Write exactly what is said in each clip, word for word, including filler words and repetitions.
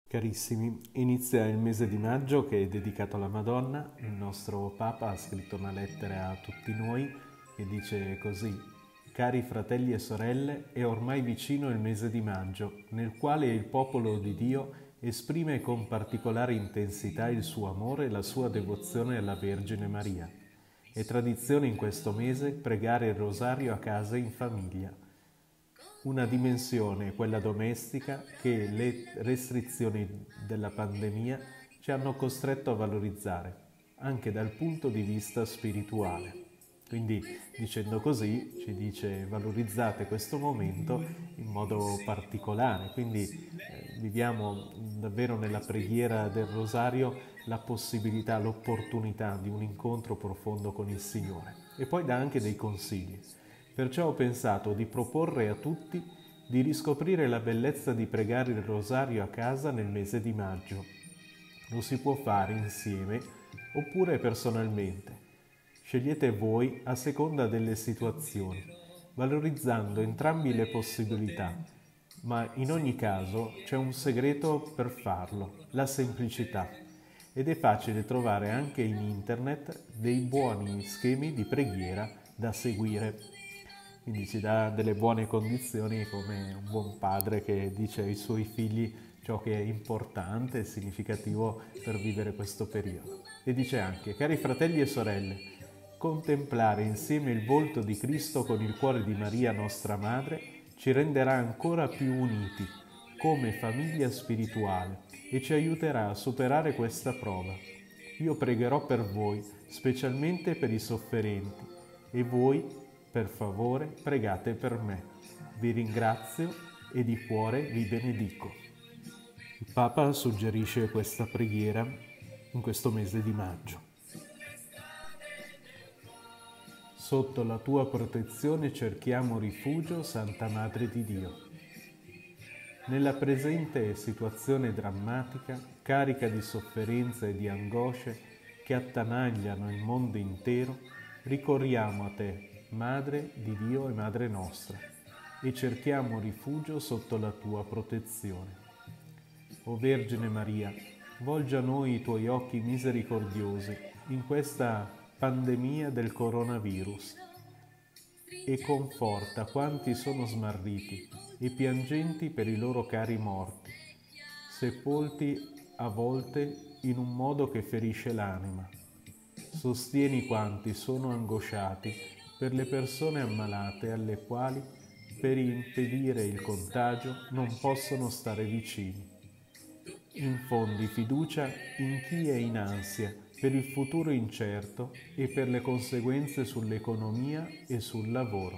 Carissimi, inizia il mese di maggio che è dedicato alla Madonna. Il nostro Papa ha scritto una lettera a tutti noi che dice così: Cari fratelli e sorelle, è ormai vicino il mese di maggio, nel quale il popolo di Dio esprime con particolare intensità il suo amore e la sua devozione alla Vergine Maria. È tradizione in questo mese pregare il rosario a casa e in famiglia. Una dimensione, quella domestica, che le restrizioni della pandemia ci hanno costretto a valorizzare, anche dal punto di vista spirituale. Quindi, dicendo così, ci dice valorizzate questo momento in modo particolare. Quindi eh, viviamo davvero nella preghiera del Rosario la possibilità, l'opportunità di un incontro profondo con il Signore. E poi dà anche dei consigli. Perciò ho pensato di proporre a tutti di riscoprire la bellezza di pregare il rosario a casa nel mese di maggio. Lo si può fare insieme oppure personalmente. Scegliete voi a seconda delle situazioni, valorizzando entrambi le possibilità, ma in ogni caso c'è un segreto per farlo, la semplicità. Ed è facile trovare anche in internet dei buoni schemi di preghiera da seguire. Quindi ci dà delle buone condizioni come un buon padre che dice ai suoi figli ciò che è importante e significativo per vivere questo periodo. E dice anche: cari fratelli e sorelle, contemplare insieme il volto di Cristo con il cuore di Maria nostra Madre ci renderà ancora più uniti come famiglia spirituale e ci aiuterà a superare questa prova. Io pregherò per voi, specialmente per i sofferenti, e voi, per favore, pregate per me. Vi ringrazio e di cuore vi benedico. Il Papa suggerisce questa preghiera in questo mese di maggio. Sotto la tua protezione cerchiamo rifugio, Santa Madre di Dio. Nella presente situazione drammatica, carica di sofferenze e di angosce che attanagliano il mondo intero, ricorriamo a te, Madre di Dio e Madre nostra, e cerchiamo rifugio sotto la tua protezione. O Vergine Maria, volgi a noi i tuoi occhi misericordiosi in questa pandemia del coronavirus e conforta quanti sono smarriti e piangenti per i loro cari morti, sepolti a volte in un modo che ferisce l'anima. Sostieni quanti sono angosciati per le persone ammalate alle quali, per impedire il contagio, non possono stare vicini. Infondi fiducia in chi è in ansia per il futuro incerto e per le conseguenze sull'economia e sul lavoro.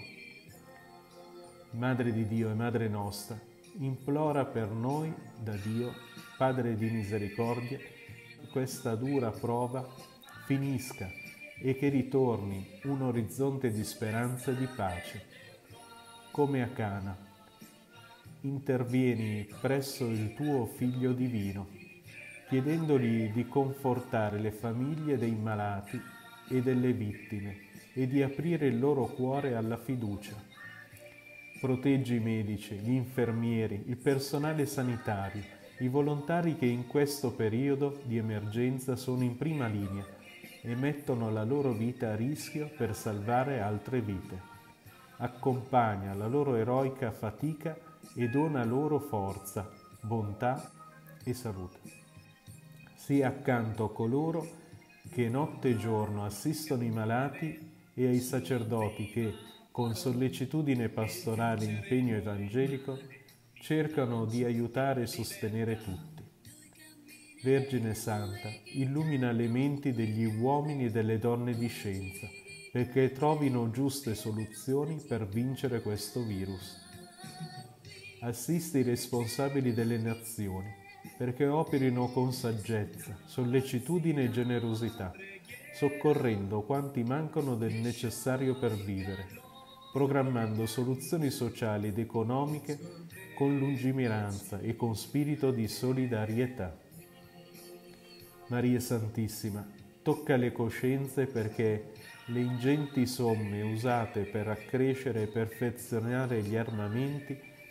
Madre di Dio e Madre nostra, implora per noi da Dio, Padre di misericordia, questa dura prova finisca e che ritorni un orizzonte di speranza e di pace. Come a Cana, intervieni presso il tuo Figlio divino, chiedendogli di confortare le famiglie dei malati e delle vittime e di aprire il loro cuore alla fiducia. Proteggi i medici, gli infermieri, il personale sanitario, i volontari che in questo periodo di emergenza sono in prima linea e mettono la loro vita a rischio per salvare altre vite. Accompagna la loro eroica fatica e dona loro forza, bontà e salute. Sii accanto a coloro che notte e giorno assistono i malati e ai sacerdoti che, con sollecitudine pastorale e impegno evangelico, cercano di aiutare e sostenere tutti. Vergine Santa, illumina le menti degli uomini e delle donne di scienza, perché trovino giuste soluzioni per vincere questo virus. Assisti i responsabili delle nazioni, perché operino con saggezza, sollecitudine e generosità, soccorrendo quanti mancano del necessario per vivere, programmando soluzioni sociali ed economiche con lungimiranza e con spirito di solidarietà. Maria Santissima, tocca le coscienze perché le ingenti somme usate per accrescere e perfezionare gli armamenti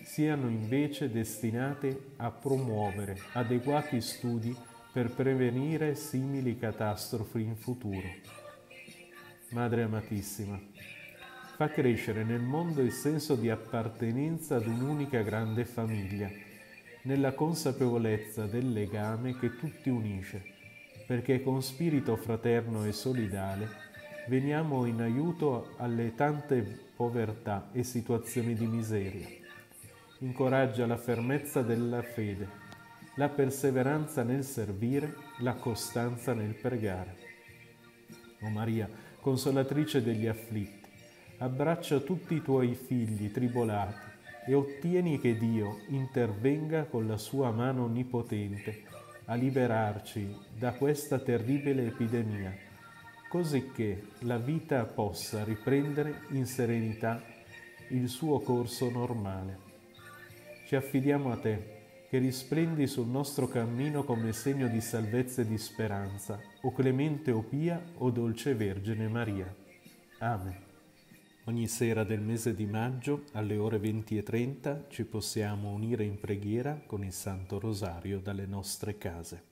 siano invece destinate a promuovere adeguati studi per prevenire simili catastrofi in futuro. Madre amatissima, fa crescere nel mondo il senso di appartenenza ad un'unica grande famiglia, nella consapevolezza del legame che tutti unisce, perché con spirito fraterno e solidale veniamo in aiuto alle tante povertà e situazioni di miseria. Incoraggia la fermezza della fede, la perseveranza nel servire, la costanza nel pregare. O Maria, consolatrice degli afflitti, abbraccia tutti i tuoi figli tribolati e ottieni che Dio intervenga con la sua mano onnipotente a liberarci da questa terribile epidemia, così che la vita possa riprendere in serenità il suo corso normale. Ci affidiamo a te, che risplendi sul nostro cammino come segno di salvezza e di speranza, o clemente o pia, o dolce Vergine Maria. Amen. Ogni sera del mese di maggio, alle ore venti e trenta, ci possiamo unire in preghiera con il Santo Rosario dalle nostre case.